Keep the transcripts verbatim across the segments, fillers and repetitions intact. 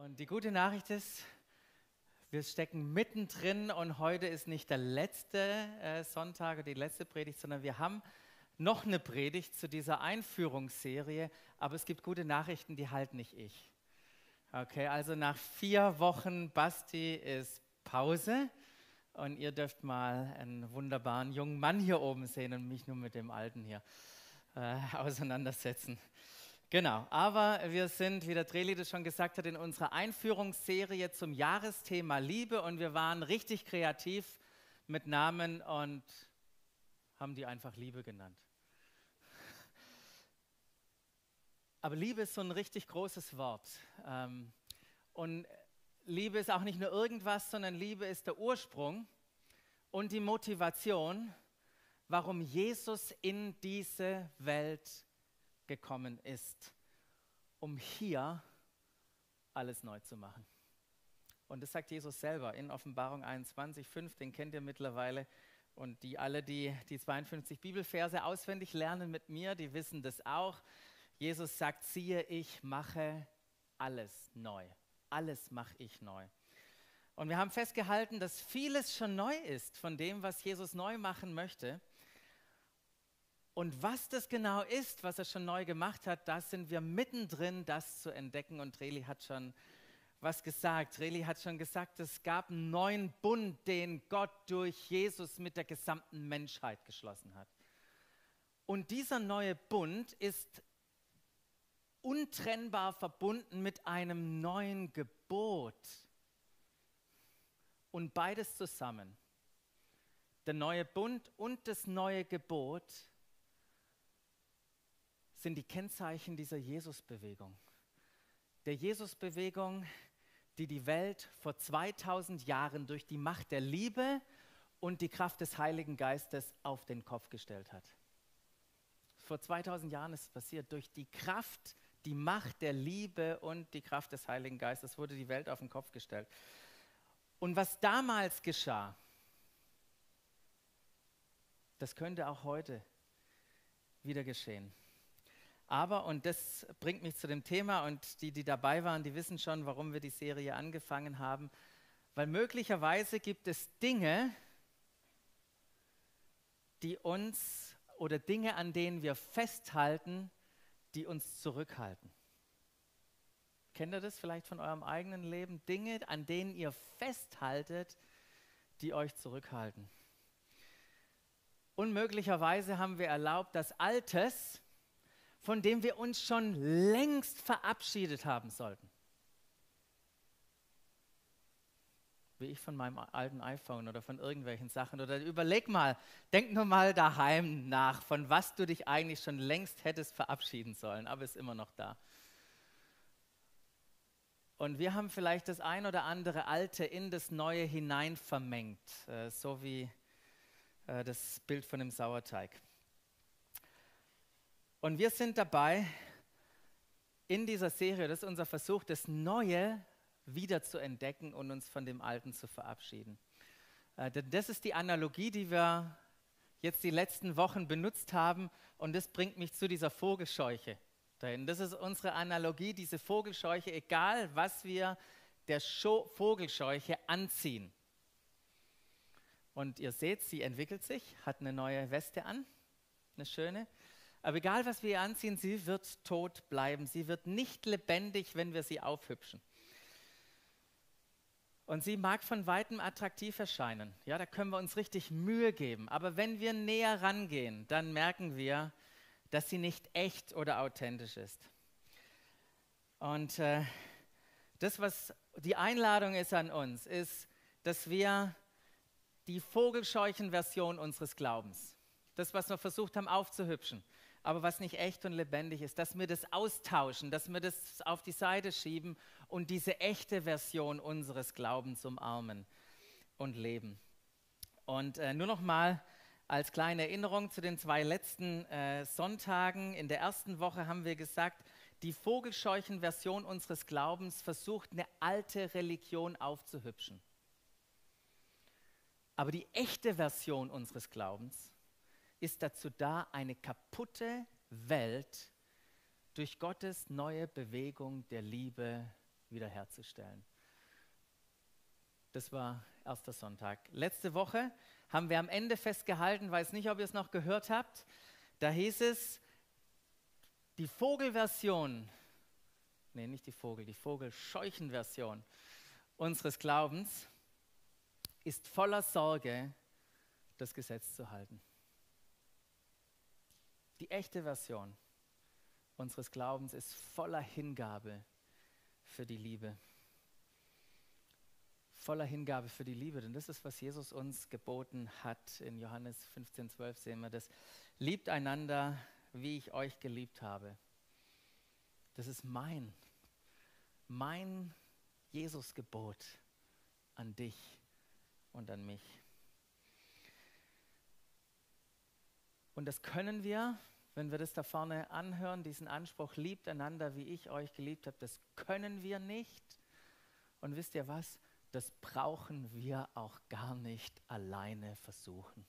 Und die gute Nachricht ist, wir stecken mittendrin und heute ist nicht der letzte äh, Sonntag oder die letzte Predigt, sondern wir haben noch eine Predigt zu dieser Einführungsserie, aber es gibt gute Nachrichten, die halt nicht ich. Okay, also nach vier Wochen Basti ist Pause und ihr dürft mal einen wunderbaren jungen Mann hier oben sehen und mich nur mit dem Alten hier äh, auseinandersetzen. Genau, aber wir sind, wie der Dreli das schon gesagt hat, in unserer Einführungsserie zum Jahresthema Liebe und wir waren richtig kreativ mit Namen und haben die einfach Liebe genannt. Aber Liebe ist so ein richtig großes Wort. Und Liebe ist auch nicht nur irgendwas, sondern Liebe ist der Ursprung und die Motivation, warum Jesus in diese Welt gekommen ist, um hier alles neu zu machen. Und das sagt Jesus selber in Offenbarung einundzwanzig, fünf, den kennt ihr mittlerweile. Und die alle, die die zweiundfünfzig Bibelverse auswendig lernen mit mir, die wissen das auch. Jesus sagt, siehe, ich mache alles neu. Alles mache ich neu. Und wir haben festgehalten, dass vieles schon neu ist von dem, was Jesus neu machen möchte. Und was das genau ist, was er schon neu gemacht hat, da sind wir mittendrin, das zu entdecken. Und Reli hat schon was gesagt. Reli hat schon gesagt, es gab einen neuen Bund, den Gott durch Jesus mit der gesamten Menschheit geschlossen hat. Und dieser neue Bund ist untrennbar verbunden mit einem neuen Gebot. Und beides zusammen, der neue Bund und das neue Gebot, sind die Kennzeichen dieser Jesus-Bewegung. Der Jesus-Bewegung, die die Welt vor zweitausend Jahren durch die Macht der Liebe und die Kraft des Heiligen Geistes auf den Kopf gestellt hat. Vor zweitausend Jahren ist es passiert. Durch die Kraft, die Macht der Liebe und die Kraft des Heiligen Geistes wurde die Welt auf den Kopf gestellt. Und was damals geschah, das könnte auch heute wieder geschehen. Aber, und das bringt mich zu dem Thema, und die, die dabei waren, die wissen schon, warum wir die Serie angefangen haben, weil möglicherweise gibt es Dinge, die uns, oder Dinge, an denen wir festhalten, die uns zurückhalten. Kennt ihr das vielleicht von eurem eigenen Leben? Dinge, an denen ihr festhaltet, die euch zurückhalten. Und möglicherweise haben wir erlaubt, dass Altes, von dem wir uns schon längst verabschiedet haben sollten. Wie ich von meinem alten iPhone oder von irgendwelchen Sachen. Oder überleg mal, denk nur mal daheim nach, von was du dich eigentlich schon längst hättest verabschieden sollen, aber ist immer noch da. Und wir haben vielleicht das ein oder andere Alte in das Neue hinein vermengt, äh, so wie äh, das Bild von dem Sauerteig. Und wir sind dabei, in dieser Serie, das ist unser Versuch, das Neue wieder zu entdecken und uns von dem Alten zu verabschieden. Äh, denn das ist die Analogie, die wir jetzt die letzten Wochen benutzt haben, und das bringt mich zu dieser Vogelscheuche dahin. Das ist unsere Analogie, diese Vogelscheuche, egal was wir der Scho- Vogelscheuche anziehen. Und ihr seht, sie entwickelt sich, hat eine neue Weste an, eine schöne. Aber egal, was wir ihr anziehen, sie wird tot bleiben. Sie wird nicht lebendig, wenn wir sie aufhübschen. Und sie mag von Weitem attraktiv erscheinen. Ja, da können wir uns richtig Mühe geben. Aber wenn wir näher rangehen, dann merken wir, dass sie nicht echt oder authentisch ist. Und äh, das, was die Einladung ist an uns, ist, dass wir die Vogelscheuchen-Version unseres Glaubens, das, was wir versucht haben aufzuhübschen, aber was nicht echt und lebendig ist, dass wir das austauschen, dass wir das auf die Seite schieben und diese echte Version unseres Glaubens umarmen und leben. Und äh, nur noch mal als kleine Erinnerung zu den zwei letzten äh, Sonntagen. In der ersten Woche haben wir gesagt, die Vogelscheuchen-Version unseres Glaubens versucht, eine alte Religion aufzuhübschen. Aber die echte Version unseres Glaubens ist dazu da, eine kaputte Welt durch Gottes neue Bewegung der Liebe wiederherzustellen. Das war erster Sonntag. Letzte Woche haben wir am Ende festgehalten, weiß nicht, ob ihr es noch gehört habt, da hieß es, die Vogelversion, nee, nicht die Vogel, die Vogelscheuchenversion unseres Glaubens ist voller Sorge, das Gesetz zu halten. Die echte Version unseres Glaubens ist voller Hingabe für die Liebe. Voller Hingabe für die Liebe, denn das ist, was Jesus uns geboten hat. In Johannes fünfzehn, zwölf sehen wir das. Liebt einander, wie ich euch geliebt habe. Das ist mein, mein Jesus-Gebot an dich und an mich. Und das können wir, wenn wir das da vorne anhören, diesen Anspruch, liebt einander, wie ich euch geliebt habe, das können wir nicht. Und wisst ihr was? Das brauchen wir auch gar nicht alleine versuchen.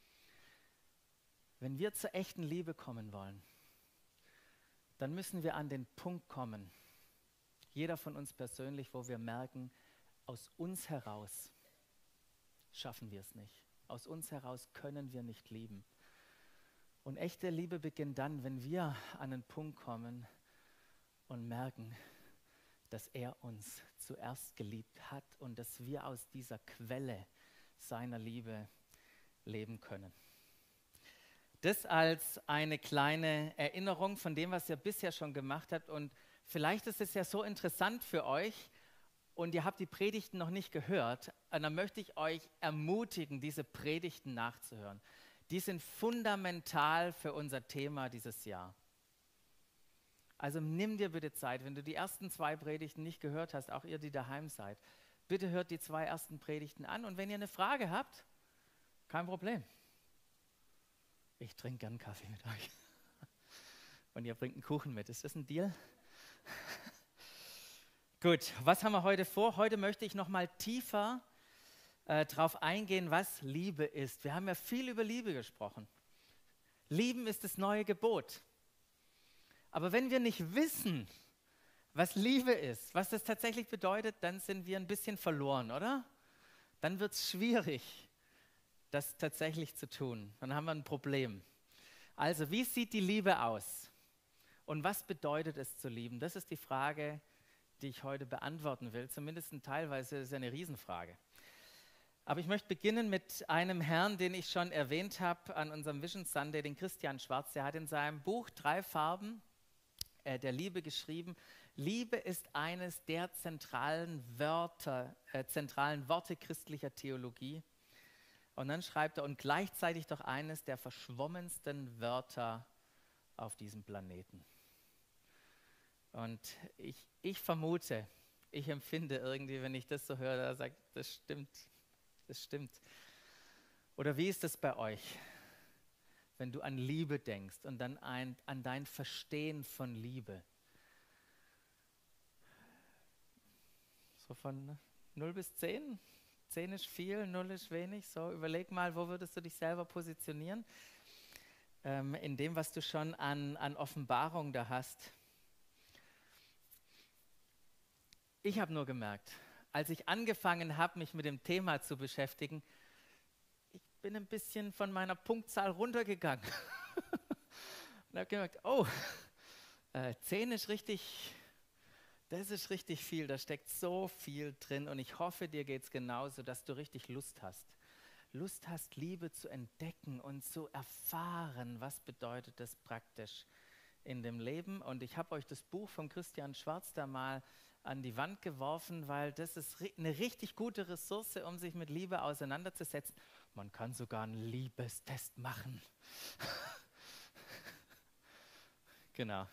Wenn wir zur echten Liebe kommen wollen, dann müssen wir an den Punkt kommen, jeder von uns persönlich, wo wir merken, aus uns heraus schaffen wir es nicht. Aus uns heraus können wir nicht lieben. Und echte Liebe beginnt dann, wenn wir an den Punkt kommen und merken, dass er uns zuerst geliebt hat und dass wir aus dieser Quelle seiner Liebe leben können. Das als eine kleine Erinnerung von dem, was ihr bisher schon gemacht habt. Und vielleicht ist es ja so interessant für euch und ihr habt die Predigten noch nicht gehört. Und dann möchte ich euch ermutigen, diese Predigten nachzuhören. Die sind fundamental für unser Thema dieses Jahr. Also nimm dir bitte Zeit, wenn du die ersten zwei Predigten nicht gehört hast, auch ihr, die daheim seid, bitte hört die zwei ersten Predigten an und wenn ihr eine Frage habt, kein Problem. Ich trinke gern Kaffee mit euch. Und ihr bringt einen Kuchen mit. Ist das ein Deal? Gut, was haben wir heute vor? Heute möchte ich noch mal tiefer äh, darauf eingehen, was Liebe ist. Wir haben ja viel über Liebe gesprochen. Lieben ist das neue Gebot. Aber wenn wir nicht wissen, was Liebe ist, was das tatsächlich bedeutet, dann sind wir ein bisschen verloren, oder? Dann wird es schwierig, das tatsächlich zu tun. Dann haben wir ein Problem. Also, wie sieht die Liebe aus? Und was bedeutet es zu lieben? Das ist die Frage, die ich heute beantworten will. Zumindest teilweise ist es eine Riesenfrage. Aber ich möchte beginnen mit einem Herrn, den ich schon erwähnt habe an unserem Vision Sunday, den Christian Schwarz. Er hat in seinem Buch Drei Farben äh, der Liebe geschrieben. Liebe ist eines der zentralen Wörter, äh, zentralen Worte christlicher Theologie. Und dann schreibt er, und gleichzeitig doch eines der verschwommensten Wörter auf diesem Planeten. Und ich, ich vermute, ich empfinde irgendwie, wenn ich das so höre, da sagt, das stimmt, das stimmt. Oder wie ist das bei euch, wenn du an Liebe denkst und dann ein, an dein Verstehen von Liebe? So von null bis zehn? zehn ist viel, null ist wenig. So, überleg mal, wo würdest du dich selber positionieren? Ähm, in dem, was du schon an, an Offenbarung da hast. Ich habe nur gemerkt, als ich angefangen habe, mich mit dem Thema zu beschäftigen, ich bin ein bisschen von meiner Punktzahl runtergegangen. Und habe gemerkt, oh, äh, zehn ist richtig... Das ist richtig viel, da steckt so viel drin und ich hoffe, dir geht es genauso, dass du richtig Lust hast. Lust hast, Liebe zu entdecken und zu erfahren, was bedeutet das praktisch in dem Leben. Und ich habe euch das Buch von Christian Schwarz da mal an die Wand geworfen, weil das ist eine richtig gute Ressource, um sich mit Liebe auseinanderzusetzen. Man kann sogar einen Liebestest machen. Genau.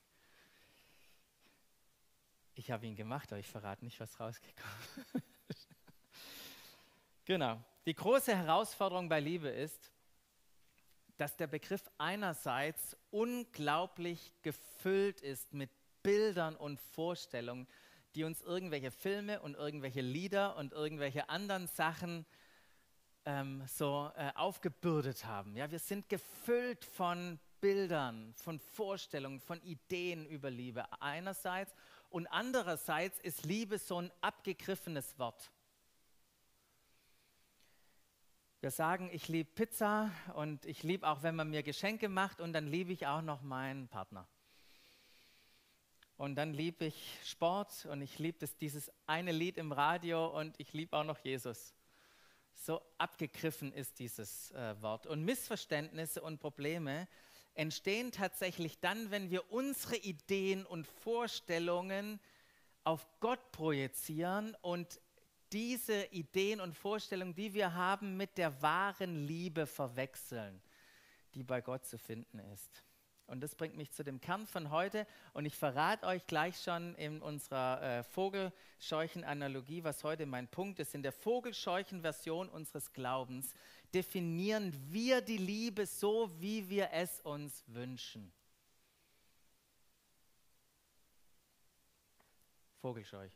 Ich habe ihn gemacht, aber ich verrate nicht, was rausgekommen ist. Genau. Die große Herausforderung bei Liebe ist, dass der Begriff einerseits unglaublich gefüllt ist mit Bildern und Vorstellungen, die uns irgendwelche Filme und irgendwelche Lieder und irgendwelche anderen Sachen ähm, so äh, aufgebürdet haben. Ja, wir sind gefüllt von Bildern, von Vorstellungen, von Ideen über Liebe einerseits. Und andererseits ist Liebe so ein abgegriffenes Wort. Wir sagen, ich liebe Pizza und ich liebe auch, wenn man mir Geschenke macht und dann liebe ich auch noch meinen Partner. Und dann liebe ich Sport und ich liebe dieses eine Lied im Radio und ich liebe auch noch Jesus. So abgegriffen ist dieses äh, Wort. Und Missverständnisse und Probleme entstehen tatsächlich dann, wenn wir unsere Ideen und Vorstellungen auf Gott projizieren und diese Ideen und Vorstellungen, die wir haben, mit der wahren Liebe verwechseln, die bei Gott zu finden ist. Und das bringt mich zu dem Kern von heute. Und ich verrate euch gleich schon in unserer äh, Vogelscheuchen-Analogie, was heute mein Punkt ist. In der Vogelscheuchen-Version unseres Glaubens definieren wir die Liebe so, wie wir es uns wünschen. Vogelscheuche.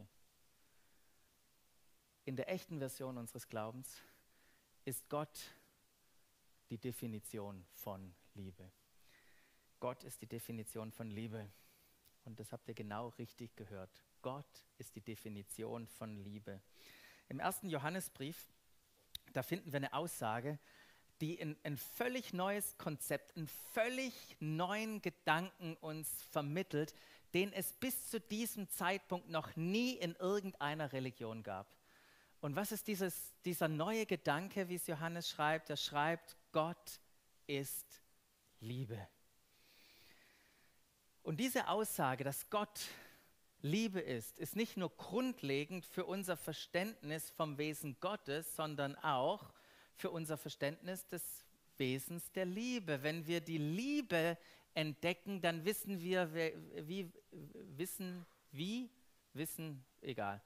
In der echten Version unseres Glaubens ist Gott die Definition von Liebe. Gott ist die Definition von Liebe. Und das habt ihr genau richtig gehört. Gott ist die Definition von Liebe. Im ersten Johannesbrief, da finden wir eine Aussage, die ein, ein völlig neues Konzept, einen völlig neuen Gedanken uns vermittelt, den es bis zu diesem Zeitpunkt noch nie in irgendeiner Religion gab. Und was ist dieses, dieser neue Gedanke, wie es Johannes schreibt? Er schreibt, Gott ist Liebe. Und diese Aussage, dass Gott Liebe ist, ist nicht nur grundlegend für unser Verständnis vom Wesen Gottes, sondern auch für unser Verständnis des Wesens der Liebe. Wenn wir die Liebe entdecken, dann wissen wir, wie, wissen, wie, wissen, egal.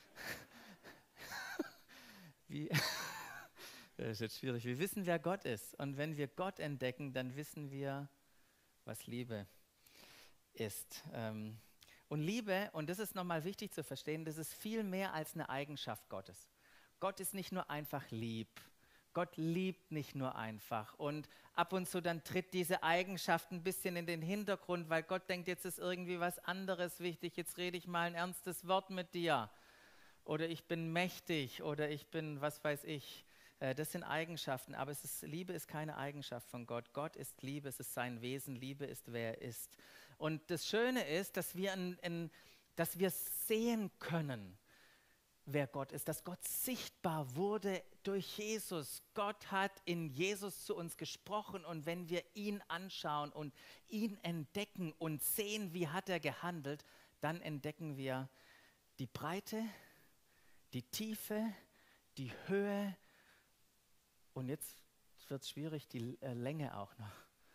Wie, das ist jetzt schwierig. Wir wissen, wer Gott ist. Und wenn wir Gott entdecken, dann wissen wir, was Liebe ist. Ähm, und Liebe, und das ist nochmal wichtig zu verstehen, das ist viel mehr als eine Eigenschaft Gottes. Gott ist nicht nur einfach lieb. Gott liebt nicht nur einfach. Und ab und zu dann tritt diese Eigenschaft ein bisschen in den Hintergrund, weil Gott denkt, jetzt ist irgendwie was anderes wichtig. Jetzt rede ich mal ein ernstes Wort mit dir. Oder ich bin mächtig oder ich bin, was weiß ich. Äh, das sind Eigenschaften, aber es ist, Liebe ist keine Eigenschaft von Gott. Gott ist Liebe, es ist sein Wesen, Liebe ist, wer er ist. Und das Schöne ist, dass wir, in, in, dass wir sehen können, wer Gott ist, dass Gott sichtbar wurde durch Jesus. Gott hat in Jesus zu uns gesprochen und wenn wir ihn anschauen und ihn entdecken und sehen, wie hat er gehandelt, dann entdecken wir die Breite, die Tiefe, die Höhe und jetzt wird es schwierig, die äh, Länge auch noch.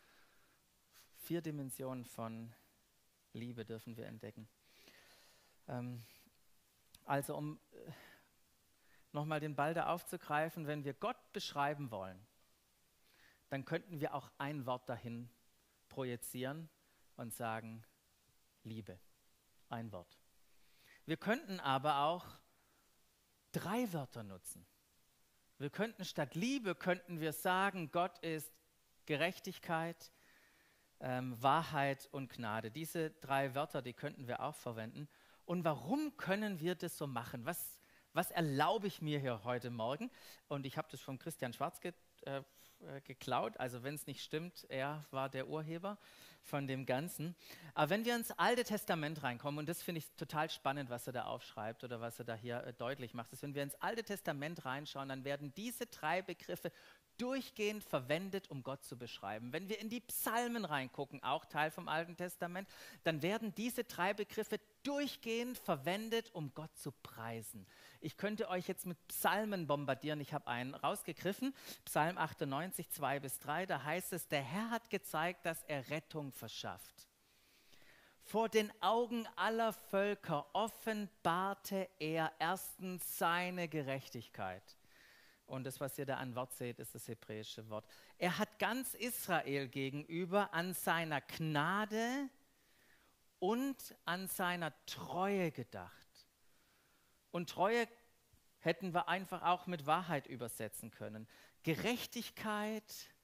Vier Dimensionen von Liebe dürfen wir entdecken. Ähm, also um äh, nochmal den Ball da aufzugreifen, wenn wir Gott beschreiben wollen, dann könnten wir auch ein Wort dahin projizieren und sagen, Liebe. Ein Wort. Wir könnten aber auch drei Wörter nutzen. Wir könnten statt Liebe, könnten wir sagen, Gott ist Gerechtigkeit, ähm, Wahrheit und Gnade. Diese drei Wörter, die könnten wir auch verwenden. Und warum können wir das so machen? Was, was erlaube ich mir hier heute Morgen? Und ich habe das von Christian Schwarz ge, äh, geklaut. Also wenn es nicht stimmt, er war der Urheber von dem Ganzen. Aber wenn wir ins Alte Testament reinkommen, und das finde ich total spannend, was er da aufschreibt oder was er da hier äh, deutlich macht, ist, wenn wir ins Alte Testament reinschauen, dann werden diese drei Begriffe durchgehend verwendet, um Gott zu beschreiben. Wenn wir in die Psalmen reingucken, auch Teil vom Alten Testament, dann werden diese drei Begriffe durchgehend verwendet, um Gott zu preisen. Ich könnte euch jetzt mit Psalmen bombardieren. Ich habe einen rausgegriffen, Psalm achtundneunzig, zwei bis drei, da heißt es, der Herr hat gezeigt, dass er Rettung verschafft. Vor den Augen aller Völker offenbarte er erstens seine Gerechtigkeit. Und das, was ihr da an Wort seht, ist das hebräische Wort. Er hat ganz Israel gegenüber an seiner Gnade und an seiner Treue gedacht. Und Treue hätten wir einfach auch mit Wahrheit übersetzen können. Gerechtigkeit,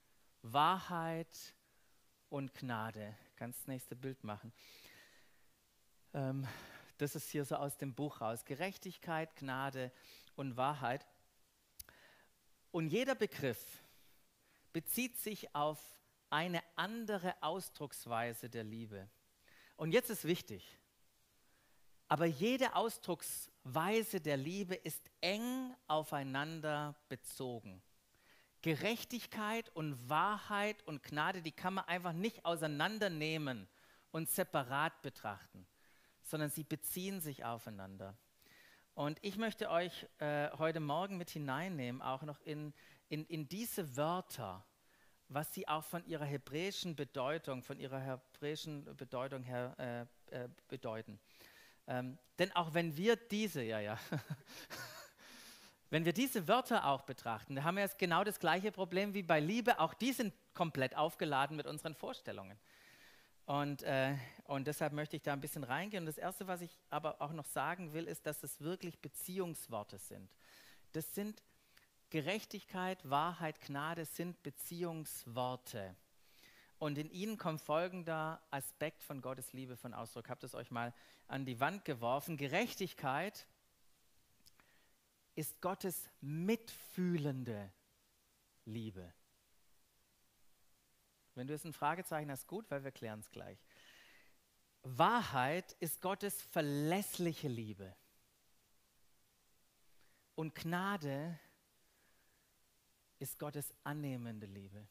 Wahrheit und Gnade. Kannst das nächste Bild machen. Ähm, Das ist hier so aus dem Buch raus. Gerechtigkeit, Gnade und Wahrheit. Und jeder Begriff bezieht sich auf eine andere Ausdrucksweise der Liebe. Und jetzt ist wichtig, aber jede Ausdrucksweise der Liebe ist eng aufeinander bezogen. Gerechtigkeit und Wahrheit und Gnade, die kann man einfach nicht auseinandernehmen und separat betrachten, sondern sie beziehen sich aufeinander. Und ich möchte euch äh, heute Morgen mit hineinnehmen, auch noch in, in, in diese Wörter, was sie auch von ihrer hebräischen Bedeutung, von ihrer hebräischen Bedeutung her äh, äh, bedeuten. Ähm, denn auch wenn wir diese, ja, ja, wenn wir diese Wörter auch betrachten, da haben wir jetzt genau das gleiche Problem wie bei Liebe, auch die sind komplett aufgeladen mit unseren Vorstellungen. Und, äh, und deshalb möchte ich da ein bisschen reingehen. Und das Erste, was ich aber auch noch sagen will, ist, dass es wirklich Beziehungsworte sind. Das sind Gerechtigkeit, Wahrheit, Gnade sind Beziehungsworte. Und in ihnen kommt folgender Aspekt von Gottes Liebe von Ausdruck. Ich habe das euch mal an die Wand geworfen. Gerechtigkeit ist Gottes mitfühlende Liebe. Wenn du jetzt ein Fragezeichen hast, gut, weil wir klären es gleich. Wahrheit ist Gottes verlässliche Liebe. Und Gnade ist Gottes annehmende Liebe.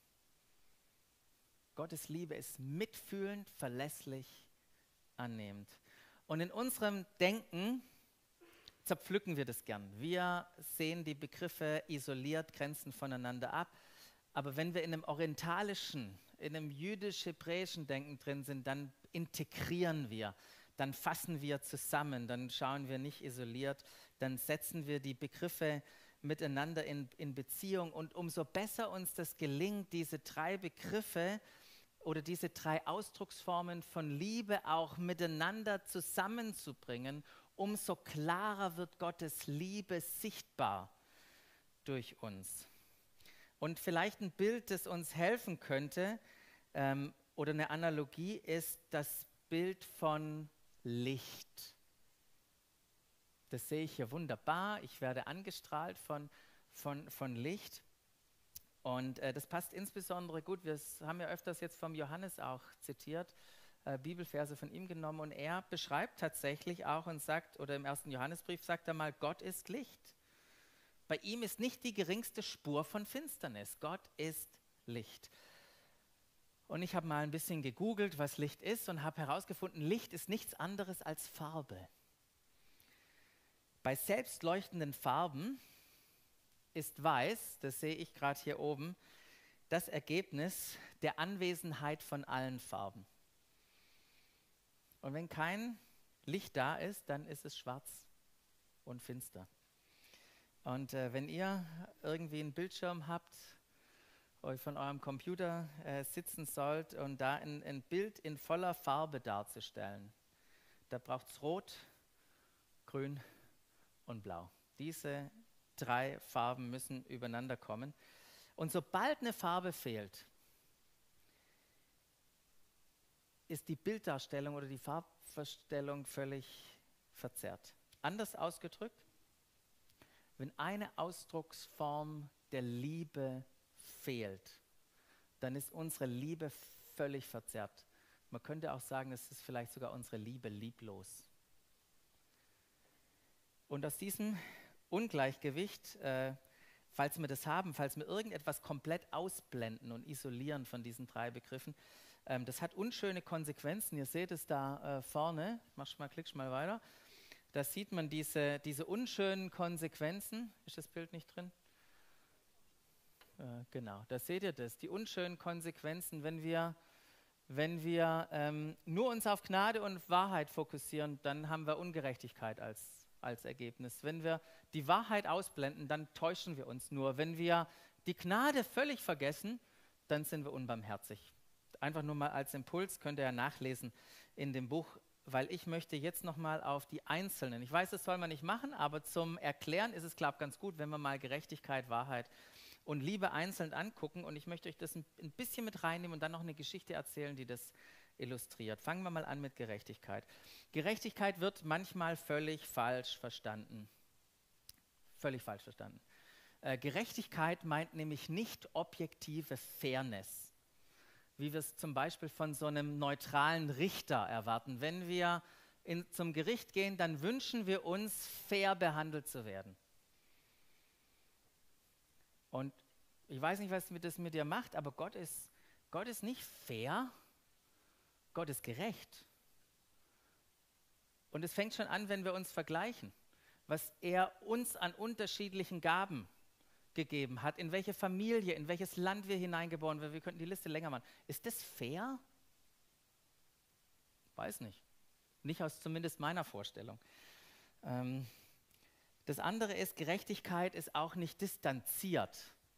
Gottes Liebe ist mitfühlend, verlässlich, annehmend. Und in unserem Denken zerpflücken wir das gern. Wir sehen die Begriffe isoliert, grenzen voneinander ab. Aber wenn wir in einem orientalischen, in einem jüdisch-hebräischen Denken drin sind, dann integrieren wir, dann fassen wir zusammen, dann schauen wir nicht isoliert, dann setzen wir die Begriffe miteinander in, in Beziehung. Und umso besser uns das gelingt, diese drei Begriffe oder diese drei Ausdrucksformen von Liebe auch miteinander zusammenzubringen, umso klarer wird Gottes Liebe sichtbar durch uns. Und vielleicht ein Bild, das uns helfen könnte, ähm, oder eine Analogie, ist das Bild von Licht. Das sehe ich hier wunderbar. Ich werde angestrahlt von, von, von Licht. Und äh, das passt insbesondere gut. Wir haben ja öfters jetzt vom Johannes auch zitiert, äh, Bibelverse von ihm genommen. Und er beschreibt tatsächlich auch und sagt, oder im ersten Johannesbrief sagt er mal, Gott ist Licht. Bei ihm ist nicht die geringste Spur von Finsternis. Gott ist Licht. Und ich habe mal ein bisschen gegoogelt, was Licht ist und habe herausgefunden, Licht ist nichts anderes als Farbe. Bei selbstleuchtenden Farben ist weiß, das sehe ich gerade hier oben, das Ergebnis der Anwesenheit von allen Farben. Und wenn kein Licht da ist, dann ist es schwarz und finster. Und äh, wenn ihr irgendwie einen Bildschirm habt, euch von eurem Computer äh, sitzen sollt und da ein, ein Bild in voller Farbe darzustellen, da braucht es Rot, Grün und Blau. Diese drei Farben müssen übereinander kommen. Und sobald eine Farbe fehlt, ist die Bilddarstellung oder die Farbverstellung völlig verzerrt. Anders ausgedrückt, wenn eine Ausdrucksform der Liebe fehlt, dann ist unsere Liebe völlig verzerrt. Man könnte auch sagen, es ist vielleicht sogar unsere Liebe lieblos. Und aus diesem Ungleichgewicht, äh, falls wir das haben, falls wir irgendetwas komplett ausblenden und isolieren von diesen drei Begriffen, ähm, das hat unschöne Konsequenzen. Ihr seht es da äh, vorne, mach mal, klick mal weiter. Da sieht man diese, diese unschönen Konsequenzen. Ist das Bild nicht drin? Äh, genau, da seht ihr das. Die unschönen Konsequenzen, wenn wir, wenn wir ähm, nur uns auf Gnade und Wahrheit fokussieren, dann haben wir Ungerechtigkeit als, als Ergebnis. Wenn wir die Wahrheit ausblenden, dann täuschen wir uns nur. Wenn wir die Gnade völlig vergessen, dann sind wir unbarmherzig. Einfach nur mal als Impuls, könnt ihr ja nachlesen in dem Buch, weil ich möchte jetzt nochmal auf die Einzelnen. Ich weiß, das soll man nicht machen, aber zum Erklären ist es, glaube ich, ganz gut, wenn wir mal Gerechtigkeit, Wahrheit und Liebe einzeln angucken. Und ich möchte euch das ein, ein bisschen mit reinnehmen und dann noch eine Geschichte erzählen, die das illustriert. Fangen wir mal an mit Gerechtigkeit. Gerechtigkeit wird manchmal völlig falsch verstanden. Völlig falsch verstanden. Äh, Gerechtigkeit meint nämlich nicht objektive Fairness, wie wir es zum Beispiel von so einem neutralen Richter erwarten. Wenn wir in, zum Gericht gehen, dann wünschen wir uns, fair behandelt zu werden. Und ich weiß nicht, was das mit dir macht, aber Gott ist, Gott ist nicht fair, Gott ist gerecht. Und es fängt schon an, wenn wir uns vergleichen, was er uns an unterschiedlichen Gaben gegeben hat, in welche Familie, in welches Land wir hineingeboren werden. Wir könnten die Liste länger machen. Ist das fair? Weiß nicht. Nicht aus zumindest meiner Vorstellung. Ähm, das andere ist, Gerechtigkeit ist auch nicht distanziert.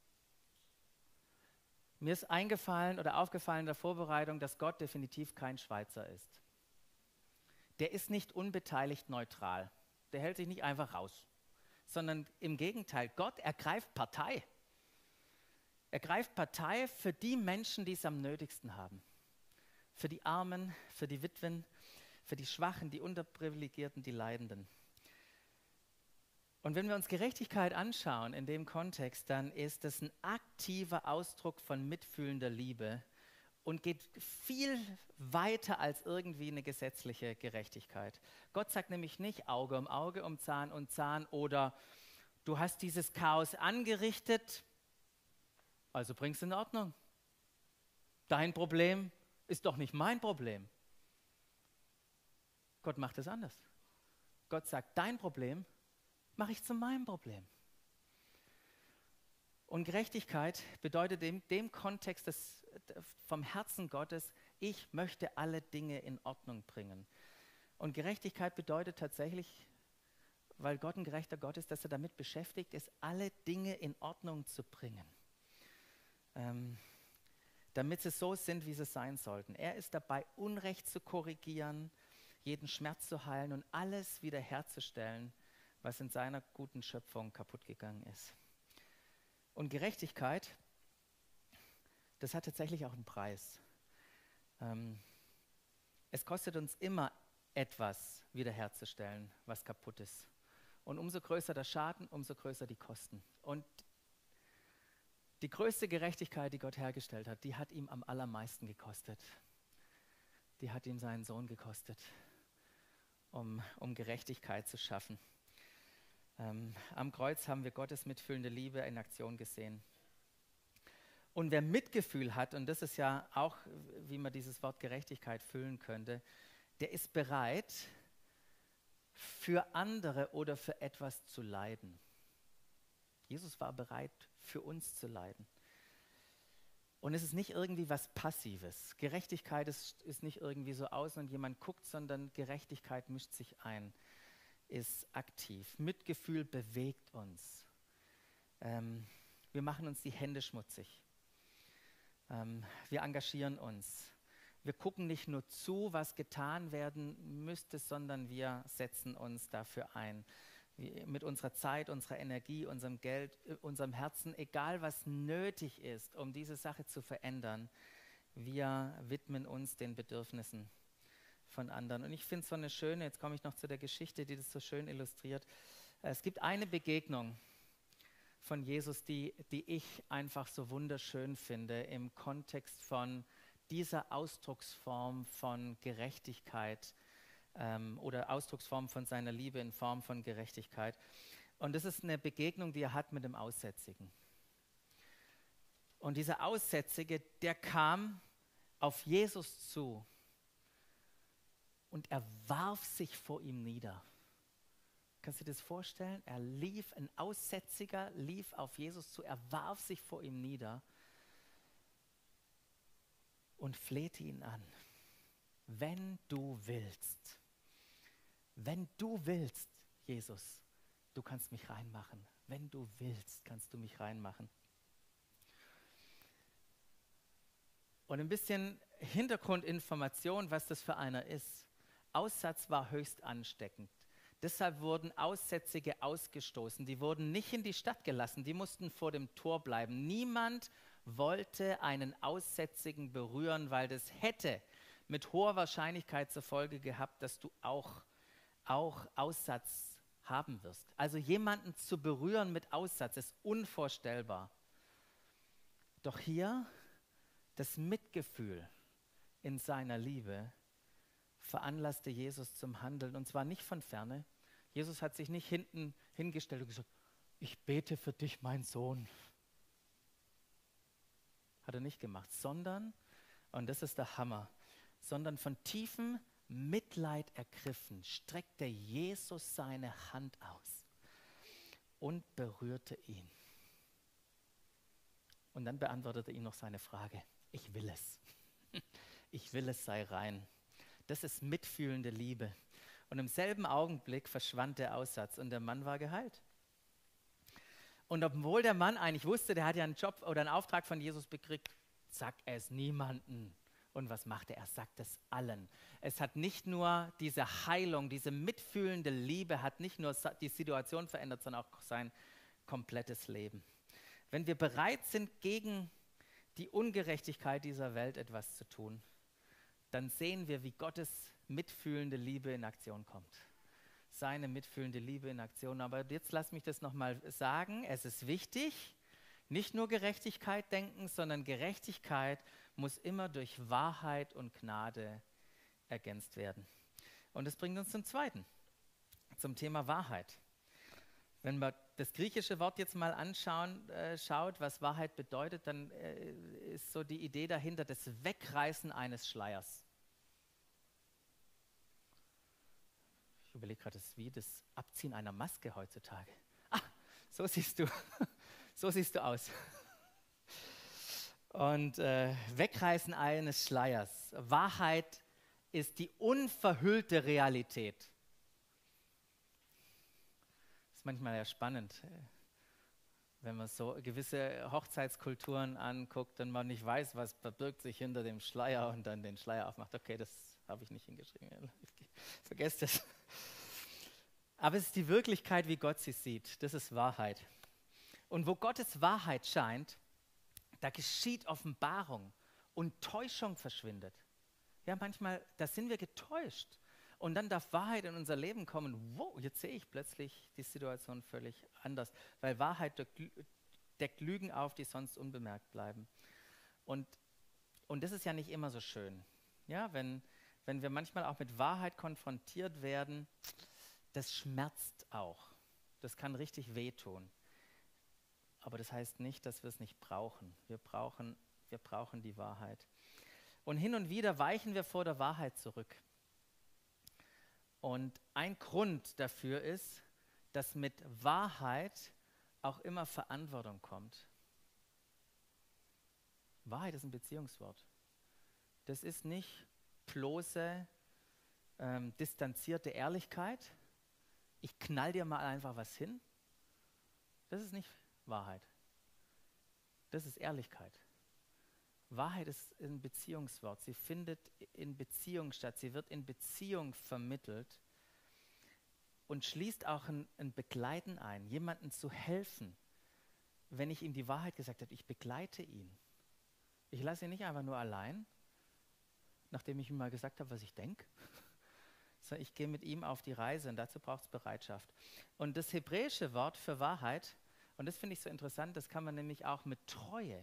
Mir ist eingefallen oder aufgefallen in der Vorbereitung, dass Gott definitiv kein Schweizer ist. Der ist nicht unbeteiligt neutral. Der hält sich nicht einfach raus. Sondern im Gegenteil, Gott ergreift Partei. Er greift Partei für die Menschen, die es am nötigsten haben. Für die Armen, für die Witwen, für die Schwachen, die Unterprivilegierten, die Leidenden. Und wenn wir uns Gerechtigkeit anschauen in dem Kontext, dann ist das ein aktiver Ausdruck von mitfühlender Liebe und geht viel weiter als irgendwie eine gesetzliche Gerechtigkeit. Gott sagt nämlich nicht Auge um Auge, um Zahn um Zahn oder du hast dieses Chaos angerichtet, also bring's in Ordnung. Dein Problem ist doch nicht mein Problem. Gott macht es anders. Gott sagt, dein Problem mache ich zu meinem Problem. Und Gerechtigkeit bedeutet in dem Kontext des, vom Herzen Gottes, ich möchte alle Dinge in Ordnung bringen. Und Gerechtigkeit bedeutet tatsächlich, weil Gott ein gerechter Gott ist, dass er damit beschäftigt ist, alle Dinge in Ordnung zu bringen. Ähm, damit sie so sind, wie sie sein sollten. Er ist dabei, Unrecht zu korrigieren, jeden Schmerz zu heilen und alles wiederherzustellen, was in seiner guten Schöpfung kaputt gegangen ist. Und Gerechtigkeit, das hat tatsächlich auch einen Preis. Ähm, es kostet uns immer etwas wiederherzustellen, was kaputt ist. Und umso größer der Schaden, umso größer die Kosten. Und die größte Gerechtigkeit, die Gott hergestellt hat, die hat ihm am allermeisten gekostet. Die hat ihm seinen Sohn gekostet, um, um Gerechtigkeit zu schaffen. Ähm, am Kreuz haben wir Gottes mitfühlende Liebe in Aktion gesehen. Und wer Mitgefühl hat, und das ist ja auch, wie man dieses Wort Gerechtigkeit füllen könnte, der ist bereit, für andere oder für etwas zu leiden. Jesus war bereit, für uns zu leiden. Und es ist nicht irgendwie was Passives. Gerechtigkeit ist, ist nicht irgendwie so aus und jemand guckt, sondern Gerechtigkeit mischt sich ein, ist aktiv. Mitgefühl bewegt uns. Ähm, wir machen uns die Hände schmutzig. Ähm, wir engagieren uns. Wir gucken nicht nur zu, was getan werden müsste, sondern wir setzen uns dafür ein. Wir, mit unserer Zeit, unserer Energie, unserem Geld, unserem Herzen, egal was nötig ist, um diese Sache zu verändern, wir widmen uns den Bedürfnissen von anderen. Und ich finde es so eine schöne, jetzt komme ich noch zu der Geschichte, die das so schön illustriert. Es gibt eine Begegnung von Jesus, die, die ich einfach so wunderschön finde im Kontext von dieser Ausdrucksform von Gerechtigkeit ähm, oder Ausdrucksform von seiner Liebe in Form von Gerechtigkeit. Und das ist eine Begegnung, die er hat mit dem Aussätzigen. Und dieser Aussätzige, der kam auf Jesus zu und er warf sich vor ihm nieder. Kannst du dir das vorstellen? Er lief, ein Aussätziger lief auf Jesus zu, er warf sich vor ihm nieder und flehte ihn an. Wenn du willst, wenn du willst, Jesus, du kannst mich reinmachen. Wenn du willst, kannst du mich reinmachen. Und ein bisschen Hintergrundinformation, was das für einer ist. Aussatz war höchst ansteckend. Deshalb wurden Aussätzige ausgestoßen. Die wurden nicht in die Stadt gelassen, die mussten vor dem Tor bleiben. Niemand wollte einen Aussätzigen berühren, weil das hätte mit hoher Wahrscheinlichkeit zur Folge gehabt, dass du auch, auch Aussatz haben wirst. Also jemanden zu berühren mit Aussatz ist unvorstellbar. Doch hier das Mitgefühl in seiner Liebe veranlasste Jesus zum Handeln, und zwar nicht von ferne. Jesus hat sich nicht hinten hingestellt und gesagt, ich bete für dich, mein Sohn. Hat er nicht gemacht, sondern, und das ist der Hammer, sondern von tiefem Mitleid ergriffen, streckte Jesus seine Hand aus und berührte ihn. Und dann beantwortete ihn noch seine Frage, ich will es. Ich will es, sei rein. Das ist mitfühlende Liebe. Und im selben Augenblick verschwand der Aussatz und der Mann war geheilt. Und obwohl der Mann eigentlich wusste, der hat ja einen Job oder einen Auftrag von Jesus bekriegt, sagt er es niemandem. Und was macht er? Er sagt es allen. Es hat nicht nur diese Heilung, diese mitfühlende Liebe, hat nicht nur die Situation verändert, sondern auch sein komplettes Leben. Wenn wir bereit sind, gegen die Ungerechtigkeit dieser Welt etwas zu tun, dann sehen wir, wie Gottes mitfühlende Liebe in Aktion kommt. Seine mitfühlende Liebe in Aktion. Aber jetzt lass mich das nochmal sagen. Es ist wichtig, nicht nur Gerechtigkeit denken, sondern Gerechtigkeit muss immer durch Wahrheit und Gnade ergänzt werden. Und das bringt uns zum Zweiten, zum Thema Wahrheit. Wenn man das griechische Wort jetzt mal anschauen, äh, schaut, was Wahrheit bedeutet, dann äh, ist so die Idee dahinter das Wegreißen eines Schleiers. Ich überlege gerade, das ist wie das Abziehen einer Maske heutzutage. Ah, so siehst du, so siehst du aus. Und äh, Wegreißen eines Schleiers. Wahrheit ist die unverhüllte Realität. Das ist manchmal ja spannend, wenn man so gewisse Hochzeitskulturen anguckt und man nicht weiß, was verbirgt sich hinter dem Schleier und dann den Schleier aufmacht. Okay, das habe ich nicht hingeschrieben. Vergesst es. Aber es ist die Wirklichkeit, wie Gott sie sieht. Das ist Wahrheit. Und wo Gottes Wahrheit scheint, da geschieht Offenbarung und Täuschung verschwindet. Ja, manchmal, da sind wir getäuscht. Und dann darf Wahrheit in unser Leben kommen. Wow, jetzt sehe ich plötzlich die Situation völlig anders. Weil Wahrheit deckt Lügen auf, die sonst unbemerkt bleiben. Und, und das ist ja nicht immer so schön. Ja, wenn, wenn wir manchmal auch mit Wahrheit konfrontiert werden, das schmerzt auch. Das kann richtig wehtun. Aber das heißt nicht, dass wir es nicht brauchen. Wir brauchen, wir brauchen die Wahrheit. Und hin und wieder weichen wir vor der Wahrheit zurück. Und ein Grund dafür ist, dass mit Wahrheit auch immer Verantwortung kommt. Wahrheit ist ein Beziehungswort. Das ist nicht bloße, ähm, distanzierte Ehrlichkeit. Ich knall dir mal einfach was hin. Das ist nicht Wahrheit. Das ist Ehrlichkeit. Wahrheit ist ein Beziehungswort. Sie findet in Beziehung statt. Sie wird in Beziehung vermittelt und schließt auch ein, ein Begleiten ein, jemandem zu helfen. Wenn ich ihm die Wahrheit gesagt habe, ich begleite ihn. Ich lasse ihn nicht einfach nur allein, nachdem ich ihm mal gesagt habe, was ich denke, sondern ich gehe mit ihm auf die Reise und dazu braucht es Bereitschaft. Und das hebräische Wort für Wahrheit, und das finde ich so interessant, das kann man nämlich auch mit Treue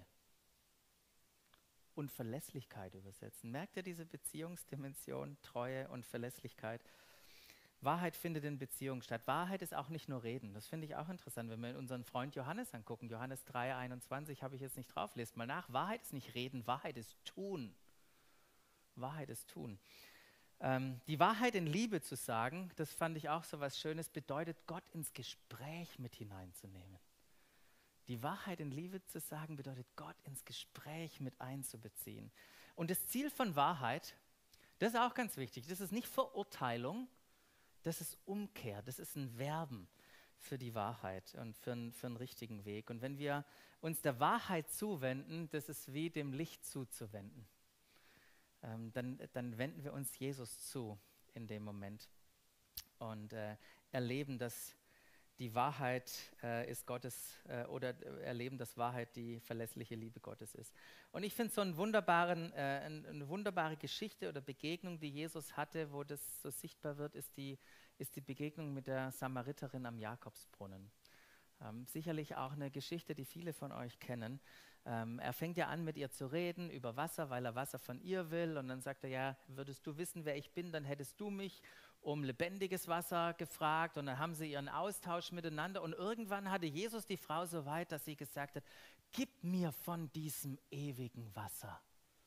und Verlässlichkeit übersetzen. Merkt ihr diese Beziehungsdimension, Treue und Verlässlichkeit? Wahrheit findet in Beziehung statt. Wahrheit ist auch nicht nur Reden. Das finde ich auch interessant, wenn wir unseren Freund Johannes angucken. Johannes drei einundzwanzig habe ich jetzt nicht drauf. Lest mal nach. Wahrheit ist nicht Reden, Wahrheit ist Tun. Wahrheit ist Tun. Ähm, die Wahrheit in Liebe zu sagen, das fand ich auch so was Schönes, bedeutet, Gott ins Gespräch mit hineinzunehmen. Die Wahrheit in Liebe zu sagen, bedeutet, Gott ins Gespräch mit einzubeziehen. Und das Ziel von Wahrheit, das ist auch ganz wichtig, das ist nicht Verurteilung, das ist Umkehr, das ist ein Werben für die Wahrheit und für, ein, für einen richtigen Weg. Und wenn wir uns der Wahrheit zuwenden, das ist wie dem Licht zuzuwenden. Ähm, dann, dann wenden wir uns Jesus zu in dem Moment und äh, erleben, dass die Wahrheit äh, ist Gottes äh, oder erleben, dass Wahrheit die verlässliche Liebe Gottes ist. Und ich finde so einen wunderbaren, äh, ein, eine wunderbare Geschichte oder Begegnung, die Jesus hatte, wo das so sichtbar wird, ist die, ist die Begegnung mit der Samariterin am Jakobsbrunnen. Ähm, sicherlich auch eine Geschichte, die viele von euch kennen. Ähm, er fängt ja an, mit ihr zu reden über Wasser, weil er Wasser von ihr will. Und dann sagt er, ja, würdest du wissen, wer ich bin, dann hättest du mich um lebendiges Wasser gefragt. Und dann haben sie ihren Austausch miteinander. Und irgendwann hatte Jesus die Frau so weit, dass sie gesagt hat, gib mir von diesem ewigen Wasser.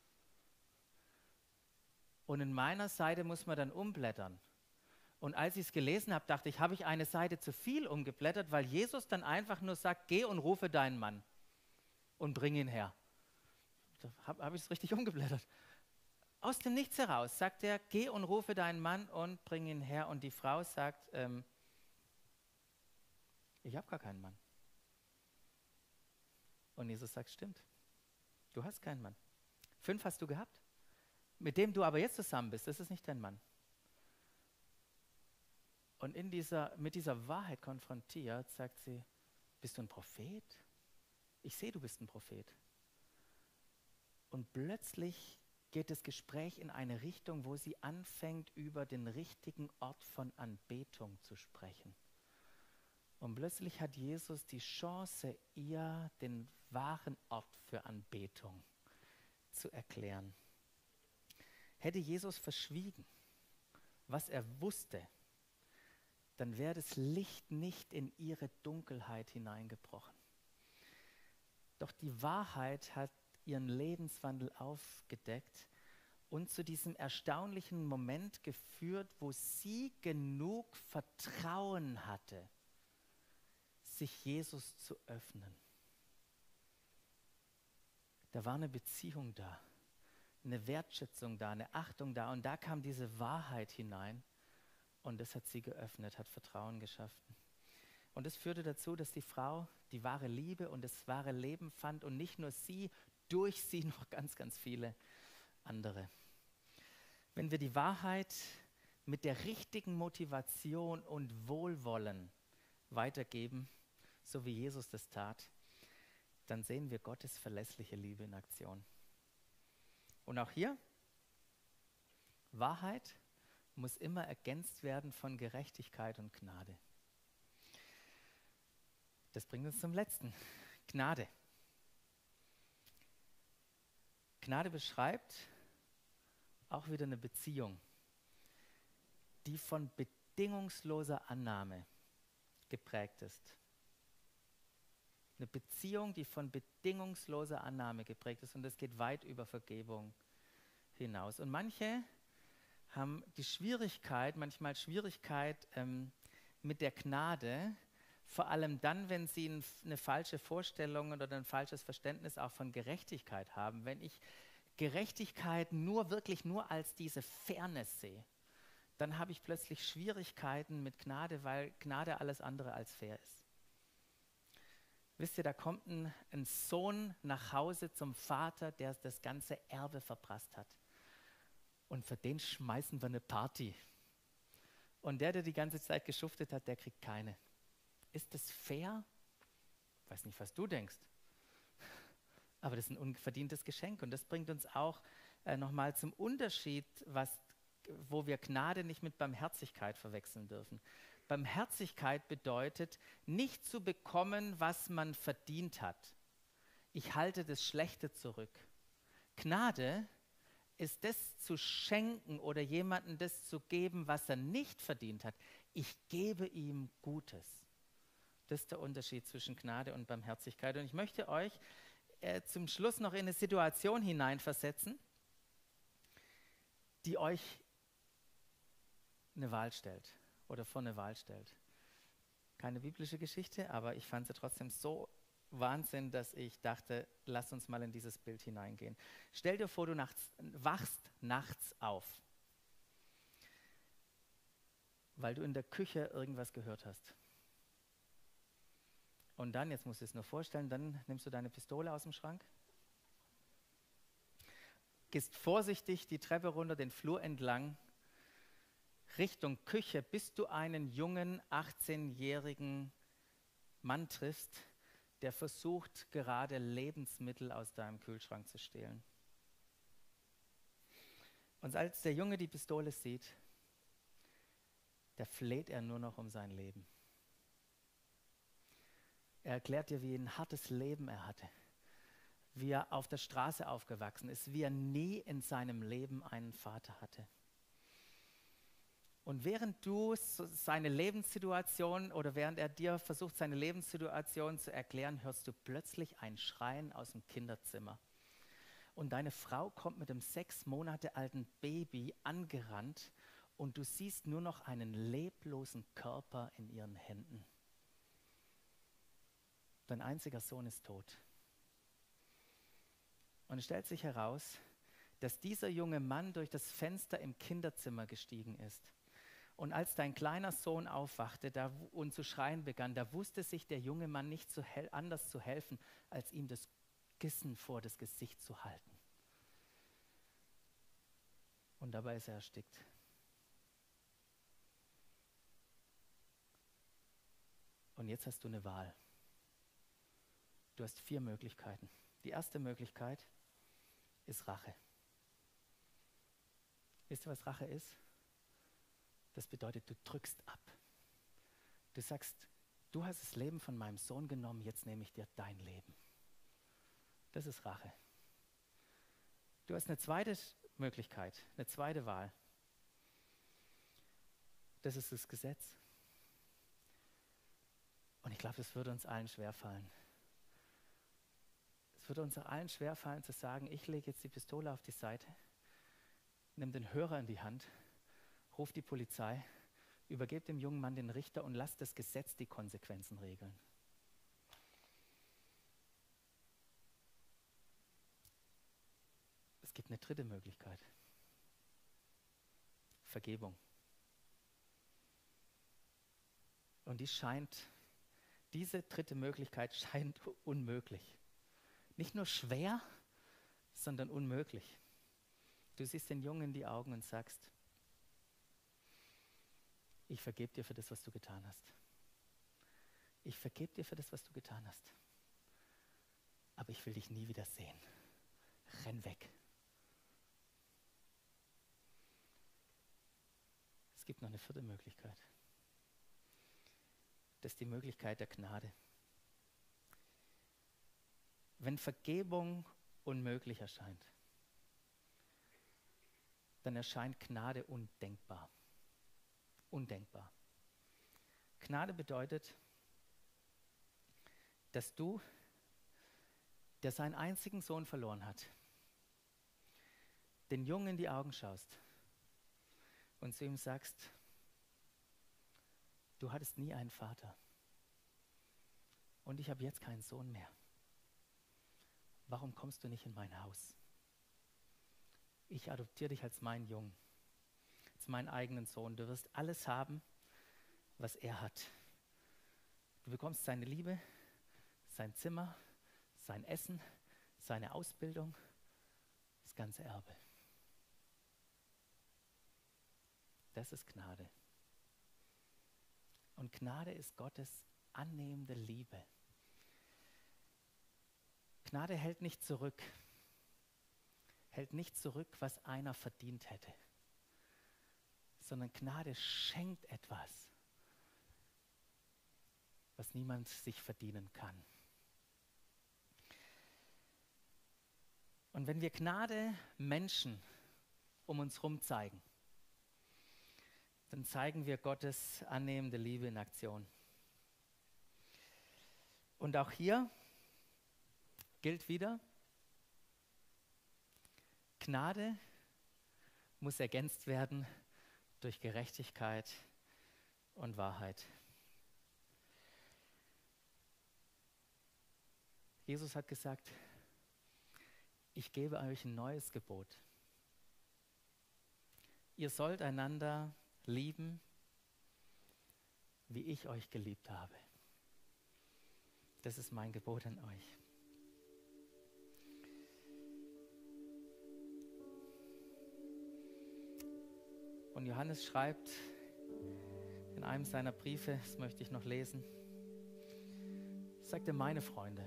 Und in meiner Seite muss man dann umblättern. Und als ich es gelesen habe, dachte ich, habe ich eine Seite zu viel umgeblättert, weil Jesus dann einfach nur sagt, geh und rufe deinen Mann und bring ihn her. Da habe hab ich es richtig umgeblättert. Aus dem Nichts heraus sagt er, geh und rufe deinen Mann und bring ihn her. Und die Frau sagt, ähm, ich habe gar keinen Mann. Und Jesus sagt, stimmt, du hast keinen Mann. Fünf hast du gehabt, mit dem du aber jetzt zusammen bist, das ist nicht dein Mann. Und in dieser, mit dieser Wahrheit konfrontiert, sagt sie, bist du ein Prophet? Ich sehe, du bist ein Prophet. Und plötzlich geht das Gespräch in eine Richtung, wo sie anfängt, über den richtigen Ort von Anbetung zu sprechen. Und plötzlich hat Jesus die Chance, ihr den wahren Ort für Anbetung zu erklären. Hätte Jesus verschwiegen, was er wusste, dann wäre das Licht nicht in ihre Dunkelheit hineingebrochen. Doch die Wahrheit hat ihren Lebenswandel aufgedeckt und zu diesem erstaunlichen Moment geführt, wo sie genug Vertrauen hatte, sich Jesus zu öffnen. Da war eine Beziehung da, eine Wertschätzung da, eine Achtung da und da kam diese Wahrheit hinein. Und das hat sie geöffnet, hat Vertrauen geschaffen. Und das führte dazu, dass die Frau die wahre Liebe und das wahre Leben fand und nicht nur sie, durch sie noch ganz, ganz viele andere. Wenn wir die Wahrheit mit der richtigen Motivation und Wohlwollen weitergeben, so wie Jesus das tat, dann sehen wir Gottes verlässliche Liebe in Aktion. Und auch hier, Wahrheit muss immer ergänzt werden von Gerechtigkeit und Gnade. Das bringt uns zum letzten. Gnade. Gnade beschreibt auch wieder eine Beziehung, die von bedingungsloser Annahme geprägt ist. Eine Beziehung, die von bedingungsloser Annahme geprägt ist und das geht weit über Vergebung hinaus. Und manche haben die Schwierigkeit, manchmal Schwierigkeit ähm, mit der Gnade, vor allem dann, wenn sie ein, eine falsche Vorstellung oder ein falsches Verständnis auch von Gerechtigkeit haben. Wenn ich Gerechtigkeit nur wirklich nur als diese Fairness sehe, dann habe ich plötzlich Schwierigkeiten mit Gnade, weil Gnade alles andere als fair ist. Wisst ihr, da kommt ein, ein Sohn nach Hause zum Vater, der das ganze Erbe verprasst hat. Und für den schmeißen wir eine Party. Und der, der die ganze Zeit geschuftet hat, der kriegt keine. Ist das fair? Ich weiß nicht, was du denkst. Aber das ist ein unverdientes Geschenk. Und das bringt uns auch äh, nochmal zum Unterschied, was, wo wir Gnade nicht mit Barmherzigkeit verwechseln dürfen. Barmherzigkeit bedeutet, nicht zu bekommen, was man verdient hat. Ich halte das Schlechte zurück. Gnade ist das zu schenken oder jemandem das zu geben, was er nicht verdient hat. Ich gebe ihm Gutes. Das ist der Unterschied zwischen Gnade und Barmherzigkeit. Und ich möchte euch äh, zum Schluss noch in eine Situation hineinversetzen, die euch eine Wahl stellt oder vor eine Wahl stellt. Keine biblische Geschichte, aber ich fand sie trotzdem so Wahnsinn, dass ich dachte, lass uns mal in dieses Bild hineingehen. Stell dir vor, du nachts, wachst nachts auf, weil du in der Küche irgendwas gehört hast. Und dann, jetzt musst du es nur vorstellen, dann nimmst du deine Pistole aus dem Schrank, gehst vorsichtig die Treppe runter, den Flur entlang, Richtung Küche, bis du einen jungen, achtzehnjährigen Mann triffst, der versucht, gerade Lebensmittel aus deinem Kühlschrank zu stehlen. Und als der Junge die Pistole sieht, da fleht er nur noch um sein Leben. Er erklärt dir, wie ein hartes Leben er hatte, wie er auf der Straße aufgewachsen ist, wie er nie in seinem Leben einen Vater hatte. Und während du so seine Lebenssituation oder während er dir versucht, seine Lebenssituation zu erklären, hörst du plötzlich ein Schreien aus dem Kinderzimmer. Und deine Frau kommt mit dem sechs Monate alten Baby angerannt und du siehst nur noch einen leblosen Körper in ihren Händen. Dein einziger Sohn ist tot. Und es stellt sich heraus, dass dieser junge Mann durch das Fenster im Kinderzimmer gestiegen ist. Und als dein kleiner Sohn aufwachte da, und zu schreien begann, da wusste sich der junge Mann nicht zu hel- anders zu helfen, als ihm das Kissen vor das Gesicht zu halten. Und dabei ist er erstickt. Und jetzt hast du eine Wahl. Du hast vier Möglichkeiten. Die erste Möglichkeit ist Rache. Wisst ihr, was Rache ist? Das bedeutet, du drückst ab. Du sagst, du hast das Leben von meinem Sohn genommen, jetzt nehme ich dir dein Leben. Das ist Rache. Du hast eine zweite Möglichkeit, eine zweite Wahl. Das ist das Gesetz. Und ich glaube, das würde uns allen schwerfallen. Es würde uns allen schwerfallen zu sagen, ich lege jetzt die Pistole auf die Seite, nimm den Hörer in die Hand, ruf die Polizei, übergebe dem jungen Mann den Richter und lass das Gesetz die Konsequenzen regeln. Es gibt eine dritte Möglichkeit. Vergebung. Und die scheint, diese dritte Möglichkeit scheint unmöglich. Nicht nur schwer, sondern unmöglich. Du siehst den Jungen in die Augen und sagst, ich vergebe dir für das, was du getan hast. Ich vergebe dir für das, was du getan hast. Aber ich will dich nie wieder sehen. Renn weg. Es gibt noch eine vierte Möglichkeit. Das ist die Möglichkeit der Gnade. Wenn Vergebung unmöglich erscheint, dann erscheint Gnade undenkbar. Undenkbar. Gnade bedeutet, dass du, der seinen einzigen Sohn verloren hat, den Jungen in die Augen schaust und zu ihm sagst, du hattest nie einen Vater und ich habe jetzt keinen Sohn mehr. Warum kommst du nicht in mein Haus? Ich adoptiere dich als meinen Jungen, als meinen eigenen Sohn. Du wirst alles haben, was er hat. Du bekommst seine Liebe, sein Zimmer, sein Essen, seine Ausbildung, das ganze Erbe. Das ist Gnade. Und Gnade ist Gottes annehmende Liebe. Gnade hält nicht zurück, hält nicht zurück, was einer verdient hätte, sondern Gnade schenkt etwas, was niemand sich verdienen kann. Und wenn wir Gnade Menschen um uns herum zeigen, dann zeigen wir Gottes annehmende Liebe in Aktion. Und auch hier gilt wieder, Gnade muss ergänzt werden durch Gerechtigkeit und Wahrheit. Jesus hat gesagt, ich gebe euch ein neues Gebot. Ihr sollt einander lieben, wie ich euch geliebt habe. Das ist mein Gebot an euch. Und Johannes schreibt in einem seiner Briefe, das möchte ich noch lesen, sagt er, meine Freunde,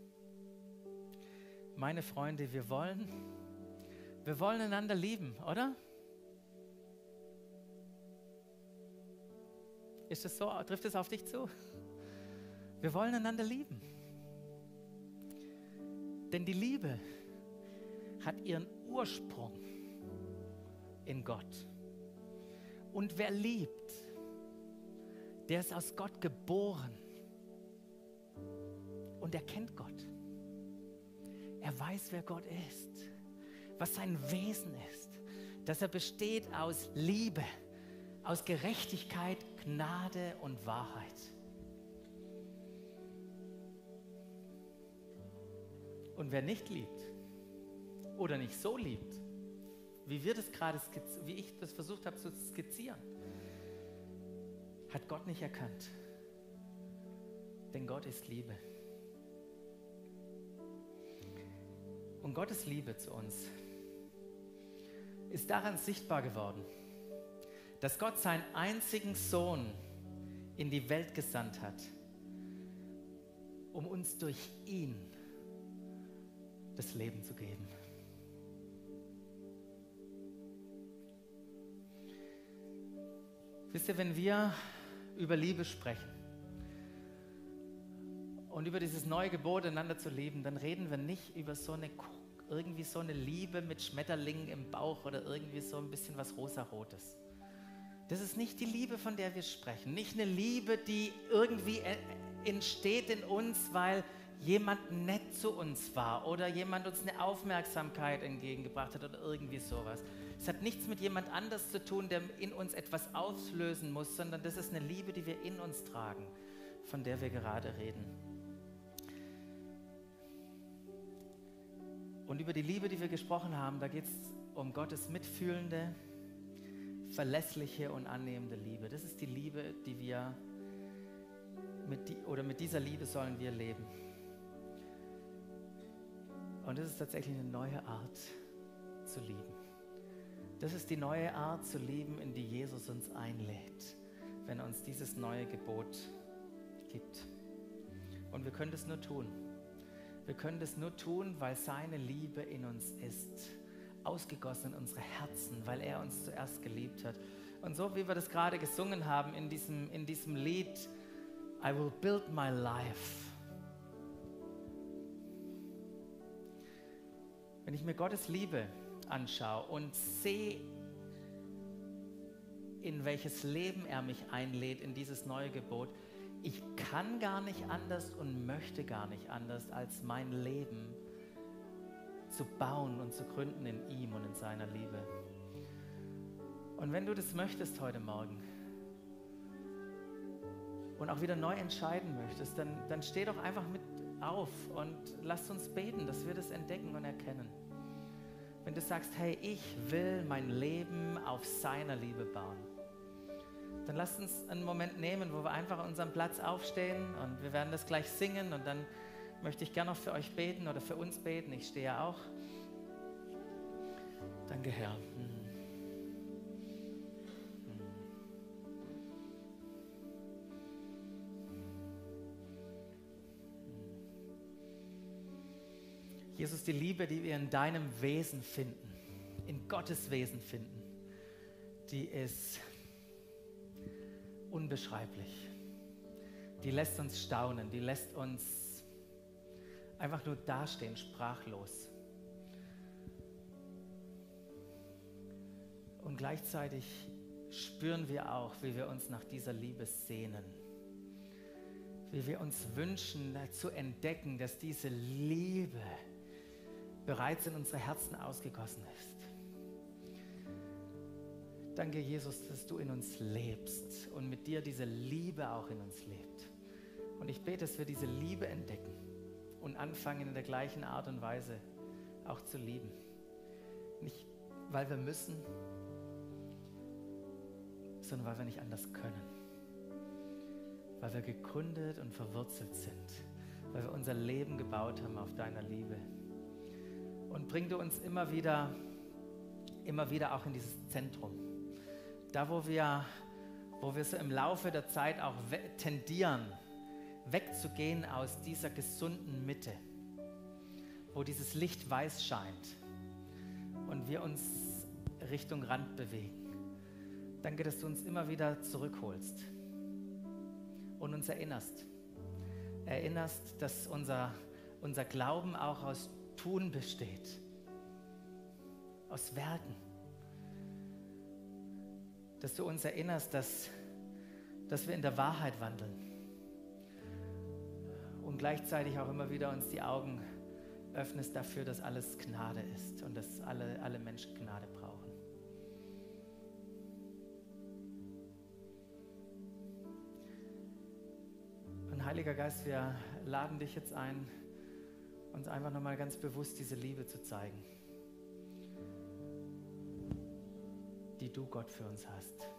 meine Freunde, wir wollen, wir wollen einander lieben, oder? Ist das so? Trifft es auf dich zu? Wir wollen einander lieben. Denn die Liebe hat ihren Ursprung in Gott. Und wer liebt, der ist aus Gott geboren. Und er kennt Gott. Er weiß, wer Gott ist, was sein Wesen ist, dass er besteht aus Liebe, aus Gerechtigkeit, Gnade und Wahrheit. Und wer nicht liebt oder nicht so liebt, wie wir das gerade, wie ich das versucht habe zu skizzieren, hat Gott nicht erkannt. Denn Gott ist Liebe. Und Gottes Liebe zu uns ist daran sichtbar geworden, dass Gott seinen einzigen Sohn in die Welt gesandt hat, um uns durch ihn das Leben zu geben. Wisst ihr, wenn wir über Liebe sprechen und über dieses neue Gebot, einander zu lieben, dann reden wir nicht über so eine, irgendwie so eine Liebe mit Schmetterlingen im Bauch oder irgendwie so ein bisschen was Rosarotes. Das ist nicht die Liebe, von der wir sprechen. Nicht eine Liebe, die irgendwie entsteht in uns, weil jemand nett zu uns war oder jemand uns eine Aufmerksamkeit entgegengebracht hat oder irgendwie sowas. Es hat nichts mit jemand anders zu tun, der in uns etwas auslösen muss, sondern das ist eine Liebe, die wir in uns tragen, von der wir gerade reden. Und über die Liebe, die wir gesprochen haben, da geht es um Gottes mitfühlende, verlässliche und annehmende Liebe. Das ist die Liebe, die wir mit die, oder mit dieser Liebe sollen wir leben. Und das ist tatsächlich eine neue Art zu lieben. Das ist die neue Art zu lieben, in die Jesus uns einlädt, wenn er uns dieses neue Gebot gibt. Und wir können das nur tun. Wir können das nur tun, weil seine Liebe in uns ist, ausgegossen in unsere Herzen, weil er uns zuerst geliebt hat. Und so wie wir das gerade gesungen haben in diesem, in diesem Lied, I will build my life. Wenn ich mir Gottes Liebe anschaue und sehe, in welches Leben er mich einlädt, in dieses neue Gebot, ich kann gar nicht anders und möchte gar nicht anders, als mein Leben zu bauen und zu gründen in ihm und in seiner Liebe. Und wenn du das möchtest heute Morgen und auch wieder neu entscheiden möchtest, dann, dann steh doch einfach mit auf und lass uns beten, dass wir das entdecken und erkennen. Wenn du sagst, hey, ich will mein Leben auf seiner Liebe bauen, dann lasst uns einen Moment nehmen, wo wir einfach an unserem Platz aufstehen und wir werden das gleich singen und dann möchte ich gerne noch für euch beten oder für uns beten. Ich stehe ja auch. Danke, Herr. Hm. Hm. Jesus, die Liebe, die wir in deinem Wesen finden, in Gottes Wesen finden, die ist unbeschreiblich. Die lässt uns staunen, die lässt uns einfach nur dastehen, sprachlos. Und gleichzeitig spüren wir auch, wie wir uns nach dieser Liebe sehnen. Wie wir uns wünschen, zu entdecken, dass diese Liebe bereits in unsere Herzen ausgegossen ist. Danke, Jesus, dass du in uns lebst und mit dir diese Liebe auch in uns lebt. Und ich bete, dass wir diese Liebe entdecken und anfangen, in der gleichen Art und Weise auch zu lieben. Nicht, weil wir müssen, sondern weil wir nicht anders können. Weil wir gegründet und verwurzelt sind. Weil wir unser Leben gebaut haben auf deiner Liebe. Und bring du uns immer wieder, immer wieder auch in dieses Zentrum. Da, wo wir, wo wir so im Laufe der Zeit auch tendieren, wegzugehen aus dieser gesunden Mitte, wo dieses Licht weiß scheint und wir uns Richtung Rand bewegen. Danke, dass du uns immer wieder zurückholst und uns erinnerst. Erinnerst, dass unser, unser Glauben auch aus Tun besteht, aus Werken. Dass du uns erinnerst, dass, dass wir in der Wahrheit wandeln und gleichzeitig auch immer wieder uns die Augen öffnest dafür, dass alles Gnade ist und dass alle, alle Menschen Gnade brauchen. Und Heiliger Geist, wir laden dich jetzt ein, uns einfach nochmal ganz bewusst diese Liebe zu zeigen, die du, Gott, für uns hast.